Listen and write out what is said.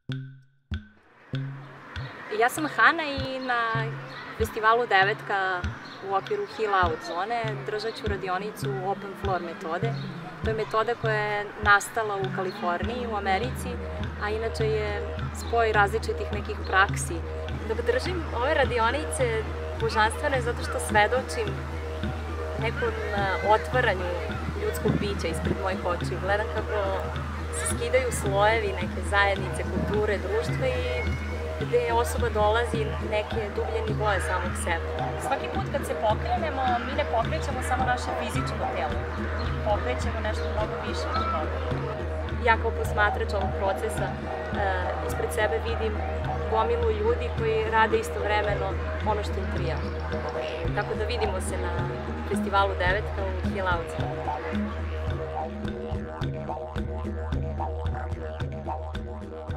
Ja sam Hana i na festivalu Dev9t u okviru Healout zone držat ću radionicu open floor metode. To je metoda koja je nastala u Kaliforniji, u Americi, a inače je spoj različitih nekih praksi. Dok držim ove radionice, božanstveno je zato što svedočim nekom otvaranju ljudskog bića ispred mojih očiju. Gledam kako se skidaju slojevi neke zajednice, kulture, društva i gde osoba dolazi neke dublje nivoje samog sebe. Svaki put kad se pokrenemo, mi ne pokrećemo samo naše fizičko telo, pokrećemo nešto mnogo više od toga. Ja kao posmatrač ovog procesa ispred sebe vidim gomilu ljudi koji rade istovremeno ono što im prija. Tako da vidimo se na festivalu Dev9t u Healout.